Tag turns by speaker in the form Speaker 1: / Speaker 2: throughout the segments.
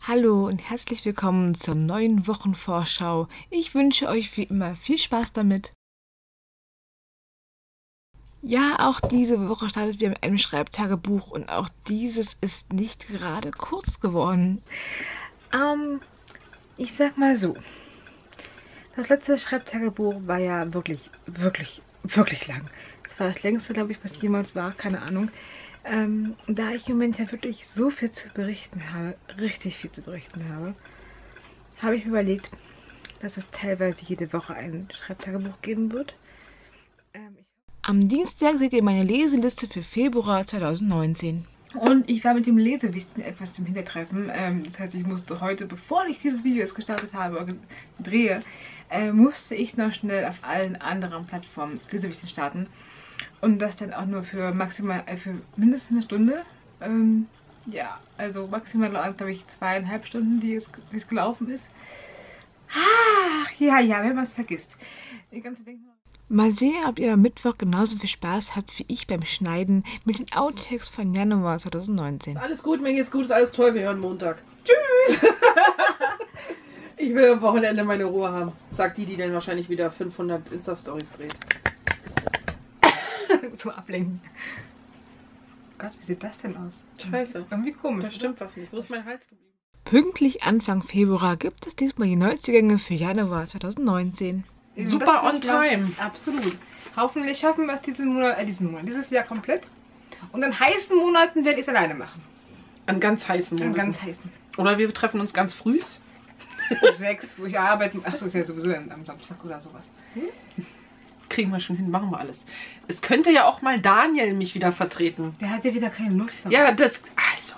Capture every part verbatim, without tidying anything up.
Speaker 1: Hallo und herzlich willkommen zur neuen Wochenvorschau. Ich wünsche euch wie immer viel Spaß damit. Ja, auch diese Woche startet wir mit einem Schreibtagebuch und auch dieses ist nicht gerade kurz geworden. Ähm, ich sag mal so, das letzte Schreibtagebuch war ja wirklich, wirklich, wirklich lang. Das war das längste, glaube ich, was jemals war, keine Ahnung. Ähm, da ich im Moment ja wirklich so viel zu berichten habe, richtig viel zu berichten habe, habe ich mir überlegt, dass es teilweise jede Woche ein Schreibtagebuch geben wird. Ähm, Am Dienstag seht ihr meine Leseliste für Februar zweitausendneunzehn. Und ich war mit dem Lesewichten etwas im Hintertreffen. Ähm, das heißt, ich musste heute, bevor ich dieses Video jetzt gestartet habe, drehe, äh, musste ich noch schnell auf allen anderen Plattformen Lesewichten starten. Und das dann auch nur für maximal, äh, für mindestens eine Stunde. Ähm, ja, also maximal, glaube ich, zweieinhalb Stunden, die es, die es gelaufen ist. Ach, ja, ja, wenn man es vergisst. Die ganze Ding Mal sehen, ob ihr am Mittwoch genauso viel Spaß habt wie ich beim Schneiden mit den Outtakes von Januar zweitausendneunzehn.
Speaker 2: Alles gut, mir geht's gut, ist alles toll, wir hören Montag. Tschüss! Ich will am Wochenende meine Ruhe haben. Sagt die, die dann wahrscheinlich wieder fünfhundert Insta-Stories dreht.
Speaker 1: Zum Ablenken. Gott, wie sieht das denn aus?
Speaker 2: Scheiße.
Speaker 1: Irgendwie komisch.
Speaker 2: Da stimmt was nicht. Wo ist mein Hals geblieben?
Speaker 1: Pünktlich Anfang Februar gibt es diesmal die Neuzugänge für Januar zweitausendneunzehn.
Speaker 2: Super on time.
Speaker 1: Absolut. Hoffentlich schaffen wir es diesen Monat, äh, diesen Monat, dieses Jahr komplett. Und an heißen Monaten werde ich es alleine machen.
Speaker 2: An ganz heißen
Speaker 1: An
Speaker 2: Monaten.
Speaker 1: ganz heißen.
Speaker 2: Oder wir treffen uns ganz früh.
Speaker 1: Um sechs, wo ich arbeite. Achso, ist ja sowieso am Samstag oder sowas.
Speaker 2: Kriegen wir schon hin, machen wir alles. Es könnte ja auch mal Daniel mich wieder vertreten.
Speaker 1: Der hat ja wieder keine Lust.
Speaker 2: Ja, das... Also...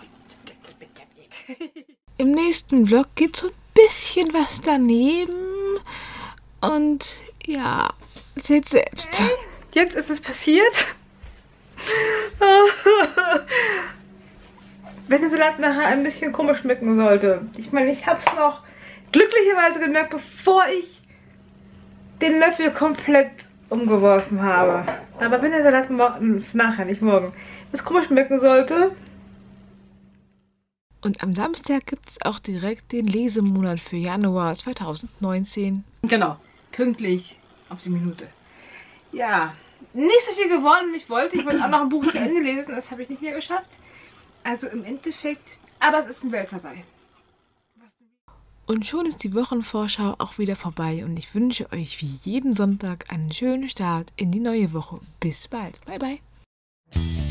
Speaker 1: Im nächsten Vlog geht so ein bisschen was daneben. Und ja, seht selbst. Jetzt ist es passiert. Wenn der Salat nachher ein bisschen komisch schmecken sollte. Ich meine, ich habe es noch glücklicherweise gemerkt, bevor ich den Löffel komplett umgeworfen habe. Aber wenn der Salat morgen, nachher, nicht morgen, das komisch schmecken sollte. Und am Samstag gibt es auch direkt den Lesemonat für Januar zweitausendneunzehn.
Speaker 2: Genau.
Speaker 1: Pünktlich auf die Minute. Ja, nicht so viel geworden, wie ich wollte. Ich wollte auch noch ein Buch zu Ende lesen, das habe ich nicht mehr geschafft. Also im Endeffekt, aber es ist ein Welt dabei. Und schon ist die Wochenvorschau auch wieder vorbei und ich wünsche euch wie jeden Sonntag einen schönen Start in die neue Woche. Bis bald. Bye, bye.